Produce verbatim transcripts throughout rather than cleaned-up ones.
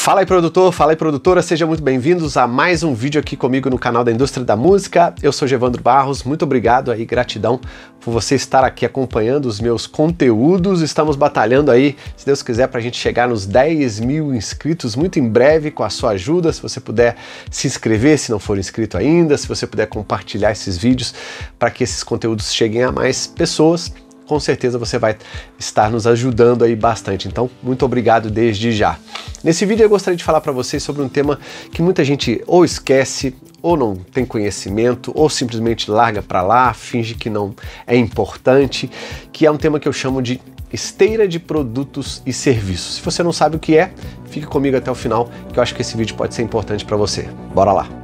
Fala aí, produtor, fala aí, produtora, sejam muito bem-vindos a mais um vídeo aqui comigo no canal da Indústria da Música. Eu sou Gevandro Barros, muito obrigado aí, gratidão por você estar aqui acompanhando os meus conteúdos. Estamos batalhando aí, se Deus quiser, para a gente chegar nos dez mil inscritos muito em breve, com a sua ajuda. Se você puder se inscrever, se não for inscrito ainda, se você puder compartilhar esses vídeos para que esses conteúdos cheguem a mais pessoas, com certeza você vai estar nos ajudando aí bastante. Então, muito obrigado desde já. Nesse vídeo eu gostaria de falar para vocês sobre um tema que muita gente ou esquece, ou não tem conhecimento, ou simplesmente larga para lá, finge que não é importante, que é um tema que eu chamo de esteira de produtos e serviços. Se você não sabe o que é, fique comigo até o final, que eu acho que esse vídeo pode ser importante para você. Bora lá!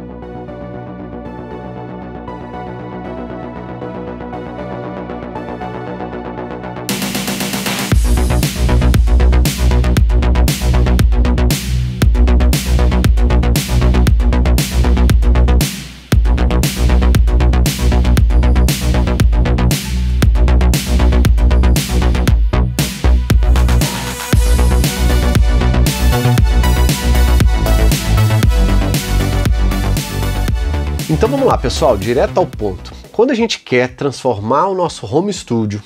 Então vamos lá, pessoal, direto ao ponto. Quando a gente quer transformar o nosso home studio,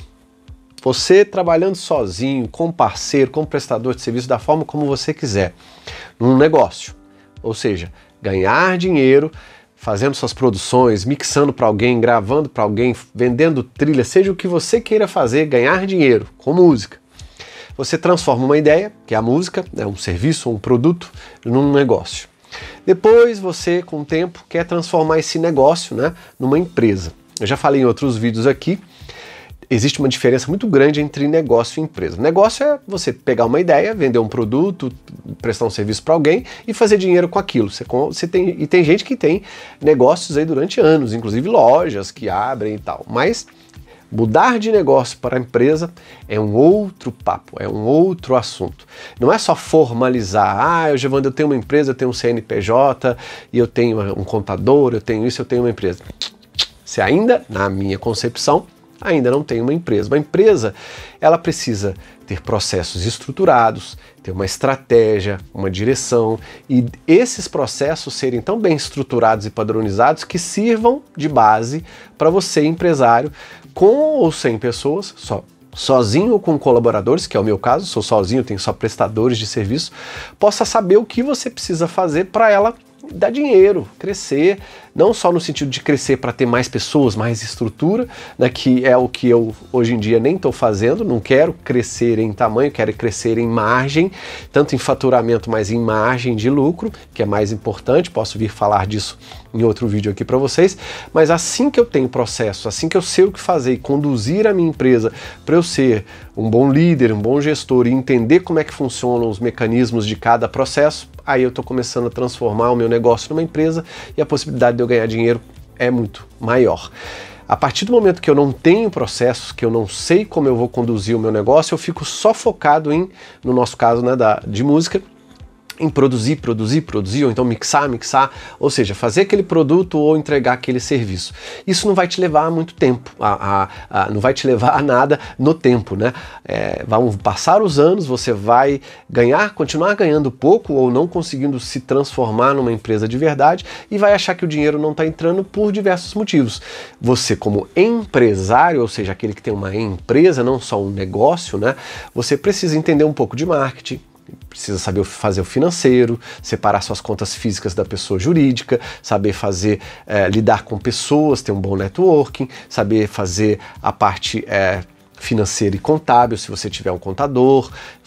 você trabalhando sozinho, com parceiro, com prestador de serviço, da forma como você quiser, num negócio, ou seja, ganhar dinheiro fazendo suas produções, mixando para alguém, gravando para alguém, vendendo trilha, seja o que você queira fazer, ganhar dinheiro com música. Você transforma uma ideia, que é a música, né, um serviço, um produto, num negócio. Depois você, com o tempo, quer transformar esse negócio, né, numa empresa. Eu já falei em outros vídeos aqui, existe uma diferença muito grande entre negócio e empresa. Negócio é você pegar uma ideia, vender um produto, prestar um serviço para alguém e fazer dinheiro com aquilo. Você, você tem, e tem gente que tem negócios aí durante anos, inclusive lojas que abrem e tal. Mas mudar de negócio para a empresa é um outro papo, é um outro assunto. Não é só formalizar, ah, eu, Gevandro, eu tenho uma empresa, eu tenho um C N P J, e eu tenho um contador, eu tenho isso, eu tenho uma empresa. Você ainda, na minha concepção, ainda não tem uma empresa. Uma empresa, ela precisa ter processos estruturados, ter uma estratégia, uma direção, e esses processos serem tão bem estruturados e padronizados que sirvam de base para você, empresário, com ou sem pessoas, só, sozinho ou com colaboradores, que é o meu caso, sou sozinho, tenho só prestadores de serviço, possa saber o que você precisa fazer para ela dar dinheiro, crescer, não só no sentido de crescer para ter mais pessoas, mais estrutura, né, que é o que eu hoje em dia nem estou fazendo, não quero crescer em tamanho, quero crescer em margem, tanto em faturamento, mas em margem de lucro, que é mais importante, posso vir falar disso em outro vídeo aqui para vocês, mas assim que eu tenho processo, assim que eu sei o que fazer e conduzir a minha empresa para eu ser um bom líder, um bom gestor e entender como é que funcionam os mecanismos de cada processo, aí eu estou começando a transformar o meu negócio numa empresa e a possibilidade de eu ganhar dinheiro é muito maior. A partir do momento que eu não tenho processos, que eu não sei como eu vou conduzir o meu negócio, eu fico só focado em, no nosso caso, né, da, de música, em produzir, produzir, produzir, ou então mixar, mixar, ou seja, fazer aquele produto ou entregar aquele serviço. Isso não vai te levar a muito tempo, a, a, a, não vai te levar a nada no tempo, né? É, vão passar os anos, você vai ganhar, continuar ganhando pouco ou não conseguindo se transformar numa empresa de verdade e vai achar que o dinheiro não está entrando por diversos motivos. Você como empresário, ou seja, aquele que tem uma empresa, não só um negócio, né? Você precisa entender um pouco de marketing, precisa saber fazer o financeiro, separar suas contas físicas da pessoa jurídica, saber fazer, é, lidar com pessoas, ter um bom networking, saber fazer a parte é, financeira e contábil, se você tiver um contador,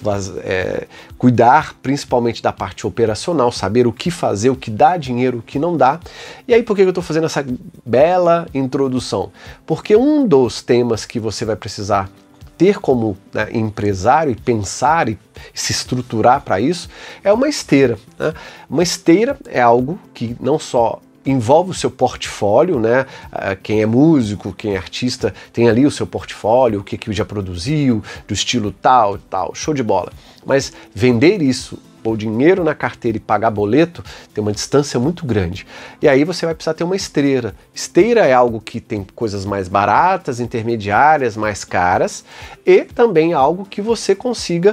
é, cuidar principalmente da parte operacional, saber o que fazer, o que dá dinheiro, o que não dá. E aí por que eu estou fazendo essa bela introdução? Porque um dos temas que você vai precisar ter como, né, empresário e pensar e se estruturar para isso é uma esteira, né? Uma esteira é algo que não só envolve o seu portfólio, né? Quem é músico, quem é artista tem ali o seu portfólio, o que, que já produziu, do estilo tal, tal, show de bola. Mas vender isso pôr dinheiro na carteira e pagar boleto, tem uma distância muito grande. E aí você vai precisar ter uma esteira. Esteira é algo que tem coisas mais baratas, intermediárias, mais caras, e também algo que você consiga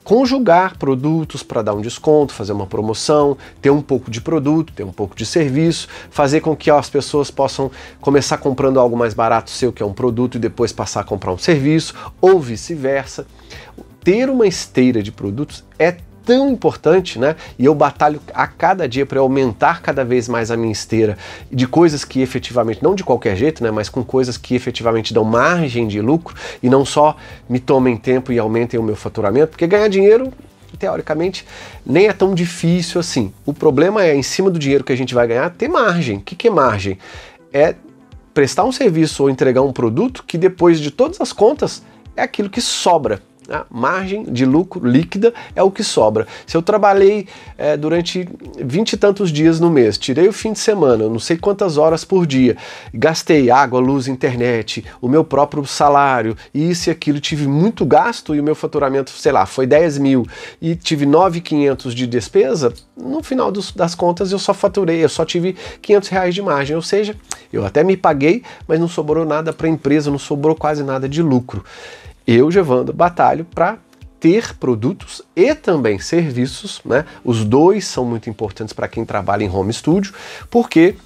conjugar produtos para dar um desconto, fazer uma promoção, ter um pouco de produto, ter um pouco de serviço, fazer com que ó, as pessoas possam começar comprando algo mais barato seu, que é um produto, e depois passar a comprar um serviço, ou vice-versa. Ter uma esteira de produtos é tão importante, né? E eu batalho a cada dia para aumentar cada vez mais a minha esteira de coisas que efetivamente, não de qualquer jeito, né? Mas com coisas que efetivamente dão margem de lucro e não só me tomem tempo e aumentem o meu faturamento, porque ganhar dinheiro, teoricamente, nem é tão difícil assim. O problema é, em cima do dinheiro que a gente vai ganhar, ter margem. O que que é margem? É prestar um serviço ou entregar um produto que depois de todas as contas é aquilo que sobra. A margem de lucro líquida é o que sobra. Se eu trabalhei é, durante vinte e tantos dias no mês, tirei o fim de semana, não sei quantas horas por dia, gastei água, luz, internet, o meu próprio salário, isso e aquilo, tive muito gasto e o meu faturamento, sei lá, foi dez mil e tive nove mil e quinhentos de despesa, no final dos, das contas eu só faturei, eu só tive quinhentos reais de margem, ou seja, eu até me paguei, mas não sobrou nada para a empresa, não sobrou quase nada de lucro. Eu, Gevando, batalho para ter produtos e também serviços, né? Os dois são muito importantes para quem trabalha em home studio, porque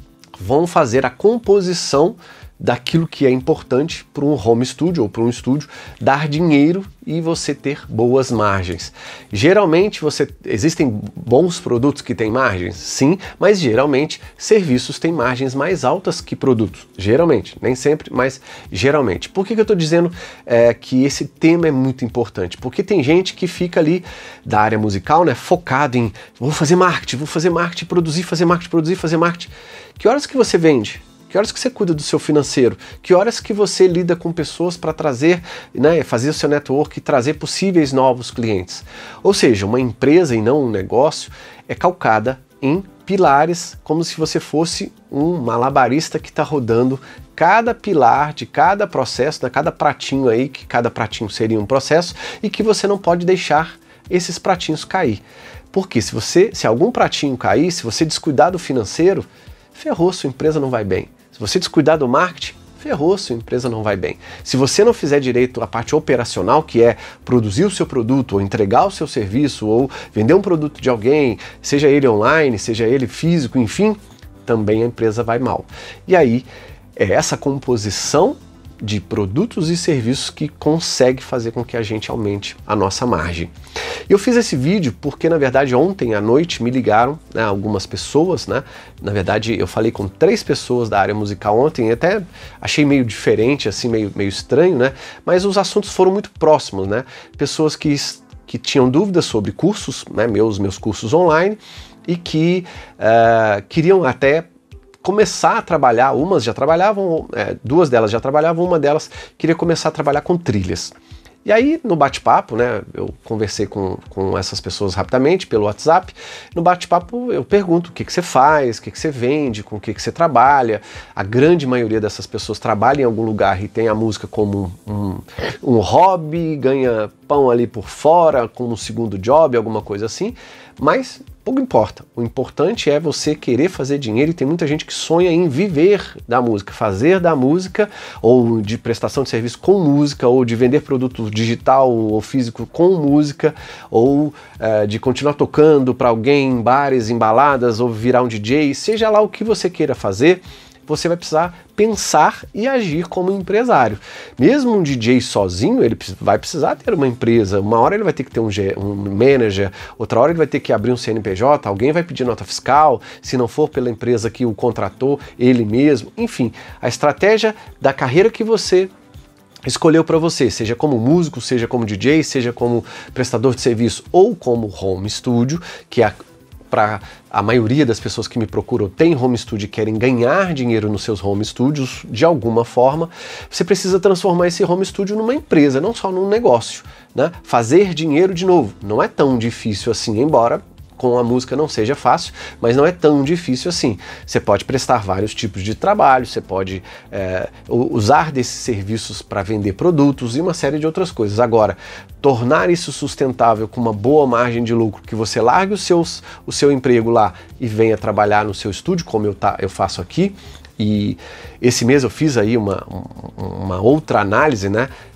vão fazer a composição daquilo que é importante para um home studio ou para um estúdio dar dinheiro e você ter boas margens. Geralmente você existem bons produtos que têm margens, sim, mas geralmente serviços têm margens mais altas que produtos. Geralmente, nem sempre, mas geralmente. Por que que eu estou dizendo é, que esse tema é muito importante? Porque tem gente que fica ali da área musical, né, focado em vou fazer marketing, vou fazer marketing, produzir, fazer marketing, produzir, fazer marketing. Que horas que você vende? Que horas que você cuida do seu financeiro? Que horas que você lida com pessoas para trazer, né, fazer o seu network e trazer possíveis novos clientes? Ou seja, uma empresa e não um negócio é calcada em pilares, como se você fosse um malabarista que está rodando cada pilar de cada processo, né, cada pratinho aí, que cada pratinho seria um processo, e que você não pode deixar esses pratinhos cair. Porque se você, se algum pratinho cair, se você descuidar do financeiro, ferrou, sua empresa não vai bem. Se você descuidar do marketing, ferrou, sua empresa não vai bem. Se você não fizer direito a parte operacional, que é produzir o seu produto, ou entregar o seu serviço, ou vender um produto de alguém, seja ele online, seja ele físico, enfim, também a empresa vai mal. E aí, é essa composição de produtos e serviços que consegue fazer com que a gente aumente a nossa margem. Eu fiz esse vídeo porque, na verdade, ontem à noite me ligaram, né, algumas pessoas, né? Na verdade, eu falei com três pessoas da área musical ontem, e até achei meio diferente, assim, meio, meio estranho, né? Mas os assuntos foram muito próximos, né? Pessoas que, que tinham dúvidas sobre cursos, né, meus, meus cursos online, e que uh, queriam até começar a trabalhar, umas já trabalhavam, é, duas delas já trabalhavam, uma delas queria começar a trabalhar com trilhas. E aí, no bate-papo, né, eu conversei com, com essas pessoas rapidamente pelo WhatsApp. No bate-papo eu pergunto o que, que você faz, o que, que você vende, com o que, que você trabalha. A grande maioria dessas pessoas trabalha em algum lugar e tem a música como um, um, um hobby, ganha pão ali por fora, como um segundo job, alguma coisa assim. Mas pouco importa. O importante é você querer fazer dinheiro, e tem muita gente que sonha em viver da música, fazer da música, ou de prestação de serviço com música, ou de vender produto digital ou físico com música, ou uh, de continuar tocando para alguém em bares, em baladas, ou virar um D J, seja lá o que você queira fazer. Você vai precisar pensar e agir como empresário. Mesmo um D J sozinho, ele vai precisar ter uma empresa. Uma hora ele vai ter que ter um, um manager, outra hora ele vai ter que abrir um C N P J, alguém vai pedir nota fiscal, se não for pela empresa que o contratou, ele mesmo. Enfim, a estratégia da carreira que você escolheu para você, seja como músico, seja como D J, seja como prestador de serviço ou como home studio, que é a para a maioria das pessoas que me procuram tem home studio e querem ganhar dinheiro nos seus home studios de alguma forma, você precisa transformar esse home studio numa empresa, não só num negócio, né? Fazer dinheiro de novo não é tão difícil assim, embora com a música não seja fácil, mas não é tão difícil assim. Você pode prestar vários tipos de trabalho, você pode é, usar desses serviços para vender produtos e uma série de outras coisas. Agora, tornar isso sustentável com uma boa margem de lucro, que você largue os seus, o seu emprego lá e venha trabalhar no seu estúdio, como eu, tá, eu faço aqui. E esse mês eu fiz aí uma, uma outra análise, né?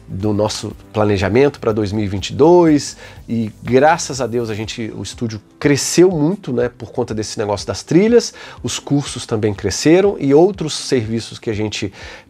do nosso planejamento para dois mil e vinte e dois, e graças a Deus a gente, o estúdio cresceu muito, né, por conta desse negócio das trilhas, os cursos também cresceram e outros serviços que a gente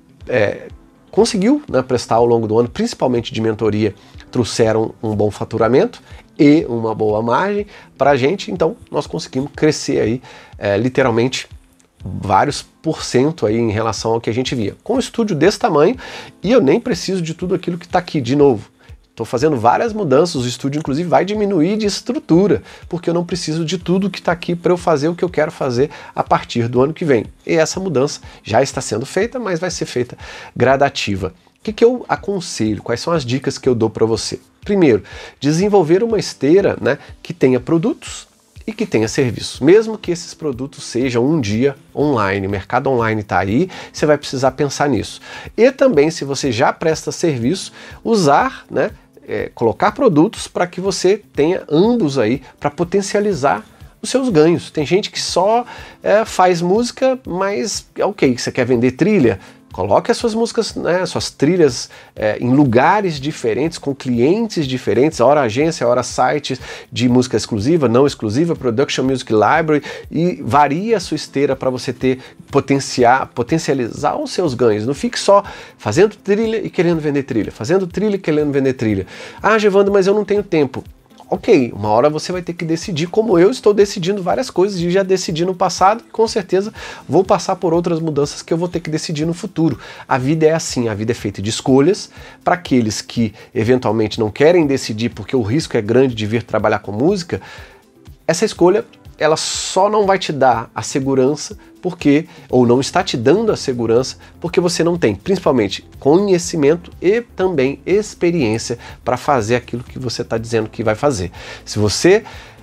é, conseguiu, né, prestar ao longo do ano, principalmente de mentoria, trouxeram um bom faturamento e uma boa margem para a gente, então nós conseguimos crescer aí é, literalmente vários por cento aí em relação ao que a gente via. Com um estúdio desse tamanho, e eu nem preciso de tudo aquilo que está aqui, de novo. Estou fazendo várias mudanças, o estúdio inclusive vai diminuir de estrutura, porque eu não preciso de tudo que está aqui para eu fazer o que eu quero fazer a partir do ano que vem. E essa mudança já está sendo feita, mas vai ser feita gradativa. O que, que eu aconselho? Quais são as dicas que eu dou para você? Primeiro, desenvolver uma esteira, né, que tenha produtos e que tenha serviços. Mesmo que esses produtos sejam um dia online, o mercado online está aí, você vai precisar pensar nisso. E também, se você já presta serviço, usar, né, é, colocar produtos para que você tenha ambos aí para potencializar os seus ganhos. Tem gente que só é, faz música, mas ok, você quer vender trilha? Coloque as suas músicas, né, suas trilhas é, em lugares diferentes, com clientes diferentes, hora agência, hora site de música exclusiva, não exclusiva, Production Music Library, e varia a sua esteira para você ter potenciar, potencializar os seus ganhos. Não fique só fazendo trilha e querendo vender trilha, fazendo trilha e querendo vender trilha. Ah, Gevandro, mas eu não tenho tempo. Ok, uma hora você vai ter que decidir, como eu estou decidindo várias coisas e já decidi no passado e com certeza vou passar por outras mudanças que eu vou ter que decidir no futuro. A vida é assim, a vida é feita de escolhas. Para aqueles que eventualmente não querem decidir porque o risco é grande de vir trabalhar com música, essa escolha ela só não vai te dar a segurança porque, ou não está te dando a segurança porque você não tem, principalmente, conhecimento e também experiência para fazer aquilo que você está dizendo que vai fazer. Se você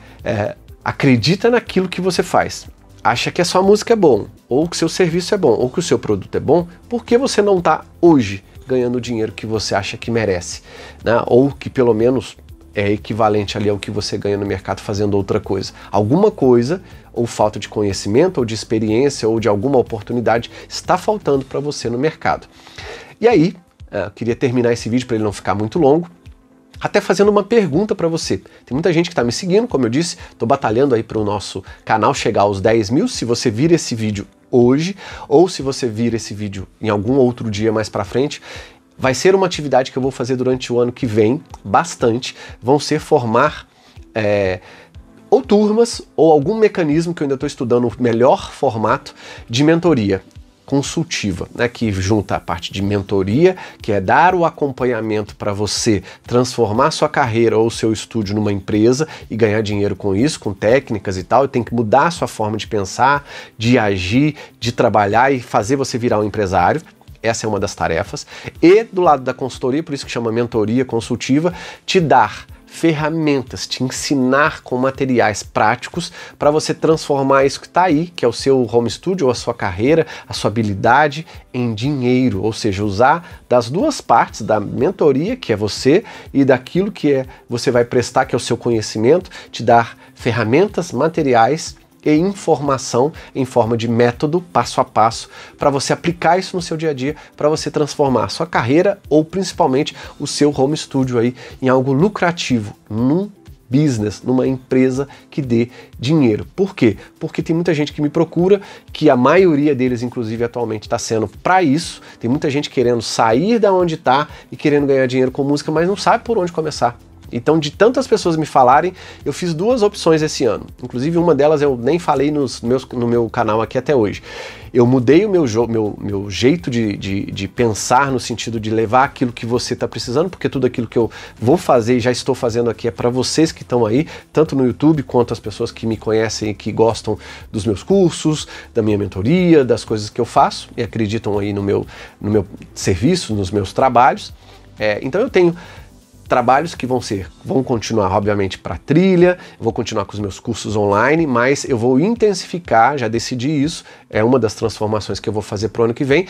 é, acredita naquilo que você faz, acha que a sua música é bom, ou que o seu serviço é bom, ou que o seu produto é bom, por que você não está hoje ganhando o dinheiro que você acha que merece, né? Ou que pelo menos é equivalente ali ao que você ganha no mercado fazendo outra coisa. Alguma coisa, ou falta de conhecimento, ou de experiência, ou de alguma oportunidade está faltando para você no mercado. E aí, eu queria terminar esse vídeo para ele não ficar muito longo, até fazendo uma pergunta para você. Tem muita gente que está me seguindo, como eu disse, estou batalhando aí para o nosso canal chegar aos dez mil. Se você vir esse vídeo hoje, ou se você vir esse vídeo em algum outro dia mais para frente, vai ser uma atividade que eu vou fazer durante o ano que vem, bastante. Vão ser formar é, ou turmas ou algum mecanismo que eu ainda estou estudando o melhor formato de mentoria consultiva, né, que junta a parte de mentoria, que é dar o acompanhamento para você transformar sua carreira ou seu estúdio numa empresa e ganhar dinheiro com isso, com técnicas e tal. Tem que mudar a sua forma de pensar, de agir, de trabalhar e fazer você virar um empresário. Essa é uma das tarefas. E do lado da consultoria, por isso que chama mentoria consultiva, te dar ferramentas, te ensinar com materiais práticos para você transformar isso que está aí, que é o seu home studio, ou a sua carreira, a sua habilidade, em dinheiro. Ou seja, usar das duas partes, da mentoria, que é você, e daquilo que é você vai prestar, que é o seu conhecimento, te dar ferramentas, materiais e informação em forma de método, passo a passo, para você aplicar isso no seu dia a dia, para você transformar a sua carreira ou principalmente o seu home studio aí em algo lucrativo, num business, numa empresa que dê dinheiro. Por quê? Porque tem muita gente que me procura, que a maioria deles, inclusive, atualmente está sendo para isso. Tem muita gente querendo sair da onde está e querendo ganhar dinheiro com música, mas não sabe por onde começar. Então, de tantas pessoas me falarem, eu fiz duas opções esse ano. Inclusive, uma delas eu nem falei nos meus, no meu canal aqui até hoje. Eu mudei o meu, meu, meu jeito de, de, de pensar no sentido de levar aquilo que você está precisando, porque tudo aquilo que eu vou fazer e já estou fazendo aqui é para vocês que estão aí, tanto no YouTube quanto as pessoas que me conhecem e que gostam dos meus cursos, da minha mentoria, das coisas que eu faço e acreditam aí no meu, no meu serviço, nos meus trabalhos. É, então, eu tenho trabalhos que vão ser, vão continuar obviamente para trilha, vou continuar com os meus cursos online, mas eu vou intensificar, já decidi isso, é uma das transformações que eu vou fazer para o ano que vem,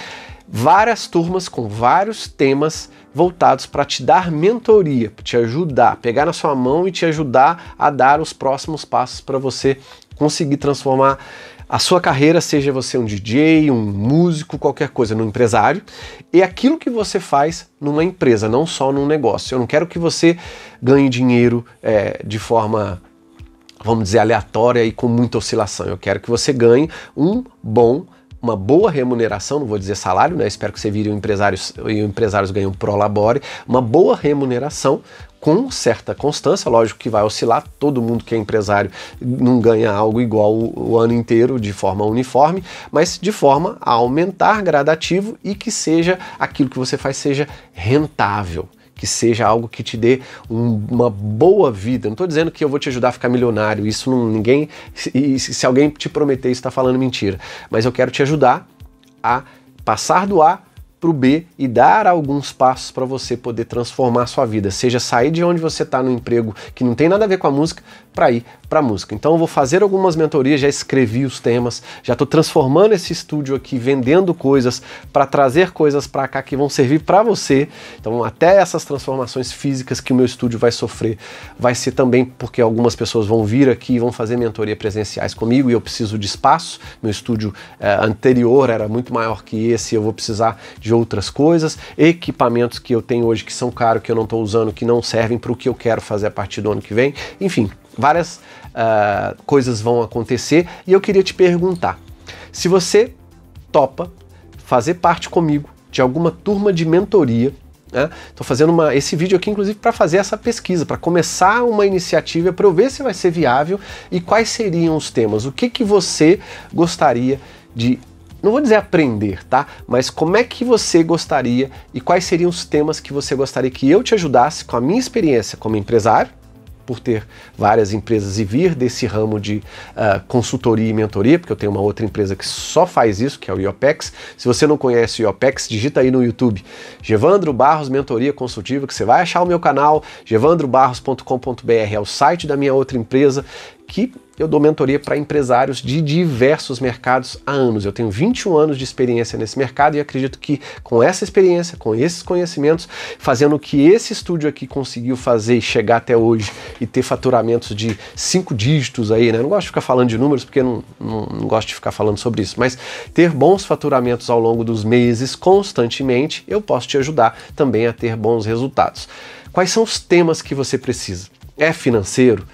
várias turmas com vários temas voltados para te dar mentoria, para te ajudar, pegar na sua mão e te ajudar a dar os próximos passos para você conseguir transformar a sua carreira, seja você um D J, um músico, qualquer coisa, num empresário, e aquilo que você faz numa empresa, não só num negócio. Eu não quero que você ganhe dinheiro é, de forma, vamos dizer, aleatória e com muita oscilação. Eu quero que você ganhe um bom, uma boa remuneração, não vou dizer salário, né? Espero que você vire um empresário e os empresários ganhem um pro labore, uma boa remuneração com certa constância, lógico que vai oscilar, todo mundo que é empresário não ganha algo igual o, o ano inteiro de forma uniforme, mas de forma a aumentar gradativo e que seja aquilo que você faz seja rentável, que seja algo que te dê um, uma boa vida. Não estou dizendo que eu vou te ajudar a ficar milionário, isso não, ninguém, se, se alguém te prometer isso está falando mentira, mas eu quero te ajudar a passar do A para o B e dar alguns passos para você poder transformar a sua vida, seja sair de onde você está no emprego que não tem nada a ver com a música para ir para a música. Então eu vou fazer algumas mentorias, já escrevi os temas, já estou transformando esse estúdio aqui, vendendo coisas para trazer coisas para cá que vão servir para você. Então até essas transformações físicas que o meu estúdio vai sofrer, vai ser também porque algumas pessoas vão vir aqui e vão fazer mentoria presenciais comigo e eu preciso de espaço. Meu estúdio eh, anterior era muito maior que esse, eu vou precisar de outras coisas, equipamentos que eu tenho hoje que são caros, que eu não estou usando, que não servem para o que eu quero fazer a partir do ano que vem. Enfim, várias uh, coisas vão acontecer e eu queria te perguntar, se você topa fazer parte comigo de alguma turma de mentoria. Estou fazendo uma, esse vídeo aqui inclusive para fazer essa pesquisa, para começar uma iniciativa para eu ver se vai ser viável e quais seriam os temas, o que, que você gostaria de, não vou dizer aprender, tá? Mas como é que você gostaria e quais seriam os temas que você gostaria que eu te ajudasse com a minha experiência como empresário, por ter várias empresas e vir desse ramo de uh, consultoria e mentoria, porque eu tenho uma outra empresa que só faz isso, que é o IOPEX. Se você não conhece o IOPEX, digita aí no YouTube, Gevandro Barros Mentoria Consultiva, que você vai achar o meu canal, gevandro barros ponto com ponto br, é o site da minha outra empresa, que eu dou mentoria para empresários de diversos mercados há anos. Eu tenho vinte e um anos de experiência nesse mercado e acredito que com essa experiência, com esses conhecimentos, fazendo o que esse estúdio aqui conseguiu fazer e chegar até hoje e ter faturamentos de cinco dígitos aí, né? Não gosto de ficar falando de números porque não, não, não gosto de ficar falando sobre isso, mas ter bons faturamentos ao longo dos meses, constantemente, eu posso te ajudar também a ter bons resultados. Quais são os temas que você precisa? É financeiro?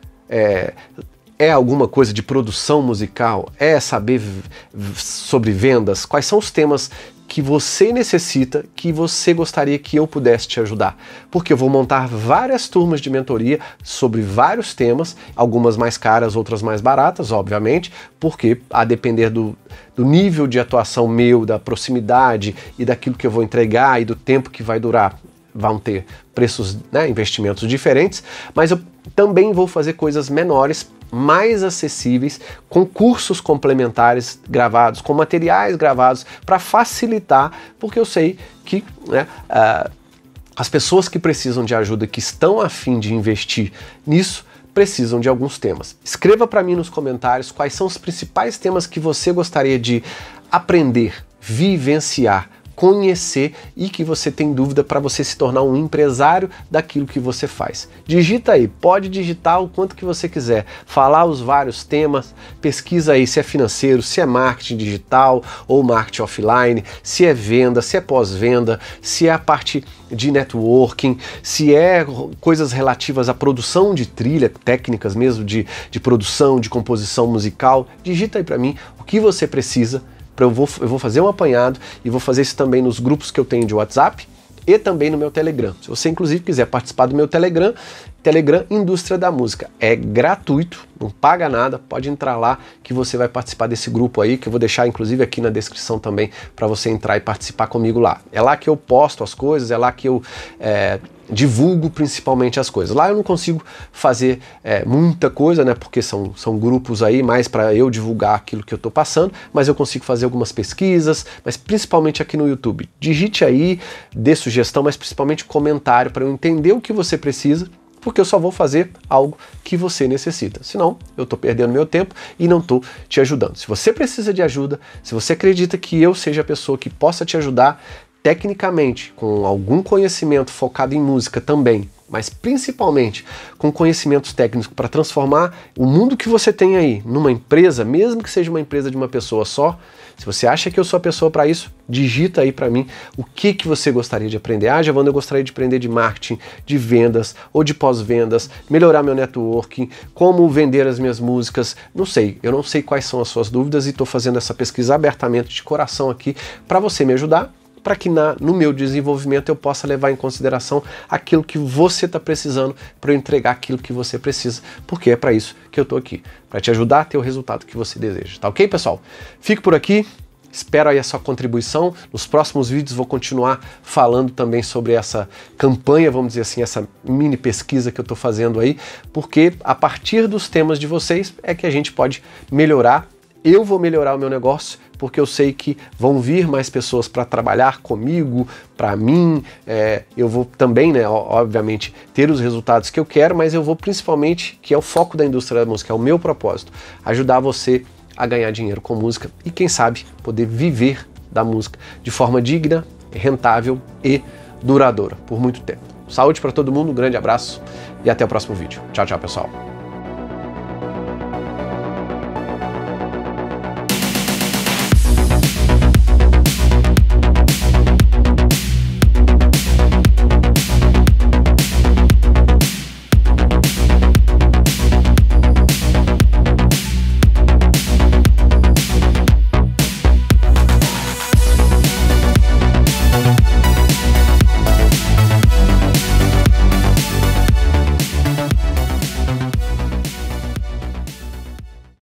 É, é alguma coisa de produção musical? É saber sobre vendas? Quais são os temas que você necessita, que você gostaria que eu pudesse te ajudar? Porque eu vou montar várias turmas de mentoria sobre vários temas, algumas mais caras, outras mais baratas, obviamente, porque a depender do, do nível de atuação meu, da proximidade e daquilo que eu vou entregar e do tempo que vai durar, vão ter preços, né, investimentos diferentes, mas eu também vou fazer coisas menores, mais acessíveis, com cursos complementares gravados, com materiais gravados, para facilitar, porque eu sei que, né, uh, as pessoas que precisam de ajuda, que estão a fim de investir nisso, precisam de alguns temas. Escreva para mim nos comentários quais são os principais temas que você gostaria de aprender, vivenciar, conhecer e que você tem dúvida para você se tornar um empresário daquilo que você faz. Digita aí, pode digitar o quanto que você quiser, falar os vários temas, pesquisa aí se é financeiro, se é marketing digital ou marketing offline, se é venda, se é pós-venda, se é a parte de networking, se é coisas relativas à produção de trilha, técnicas mesmo de, de produção, de composição musical. Digita aí para mim o que você precisa. Eu vou, eu vou fazer um apanhado e vou fazer isso também nos grupos que eu tenho de WhatsApp e também no meu Telegram. Se você inclusive quiser participar do meu Telegram, Telegram Indústria da Música, é gratuito, não paga nada, pode entrar lá que você vai participar desse grupo aí, que eu vou deixar inclusive aqui na descrição também para você entrar e participar comigo lá. É lá que eu posto as coisas, é lá que eu é, divulgo principalmente as coisas. Lá eu não consigo fazer é, muita coisa, né, porque são, são grupos aí mais para eu divulgar aquilo que eu estou passando, mas eu consigo fazer algumas pesquisas, mas principalmente aqui no YouTube. Digite aí, dê sugestão, mas principalmente comentário para eu entender o que você precisa, porque eu só vou fazer algo que você necessita. Senão, eu estou perdendo meu tempo e não estou te ajudando. Se você precisa de ajuda, se você acredita que eu seja a pessoa que possa te ajudar tecnicamente, com algum conhecimento focado em música também, mas principalmente com conhecimentos técnicos para transformar o mundo que você tem aí numa empresa, mesmo que seja uma empresa de uma pessoa só, se você acha que eu sou a pessoa para isso, digita aí para mim o que, que você gostaria de aprender. Ah, Giovanni, eu gostaria de aprender de marketing, de vendas ou de pós-vendas, melhorar meu networking, como vender as minhas músicas, não sei, eu não sei quais são as suas dúvidas e estou fazendo essa pesquisa abertamente de coração aqui para você me ajudar, para que na, no meu desenvolvimento eu possa levar em consideração aquilo que você está precisando para eu entregar aquilo que você precisa, porque é para isso que eu estou aqui, para te ajudar a ter o resultado que você deseja, tá ok, pessoal? Fico por aqui, espero aí a sua contribuição, nos próximos vídeos vou continuar falando também sobre essa campanha, vamos dizer assim, essa mini pesquisa que eu estou fazendo aí, porque a partir dos temas de vocês é que a gente pode melhorar. Eu vou melhorar o meu negócio porque eu sei que vão vir mais pessoas para trabalhar comigo, para mim. É, eu vou também, né, obviamente, ter os resultados que eu quero, mas eu vou principalmente, que é o foco da indústria da música, é o meu propósito, ajudar você a ganhar dinheiro com música e, quem sabe, poder viver da música de forma digna, rentável e duradoura por muito tempo. Saúde para todo mundo, um grande abraço e até o próximo vídeo. Tchau, tchau, pessoal.